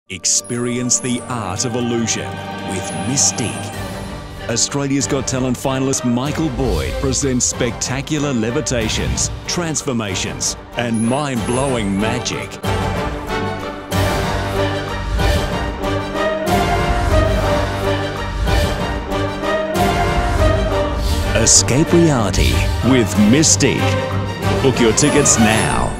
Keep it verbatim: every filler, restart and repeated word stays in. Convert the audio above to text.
Experience the art of illusion with Mystique. Australia's Got Talent finalist Michael Boyd presents spectacular levitations, transformations, and mind-blowing magic. Escape reality with Mystique. Book your tickets now.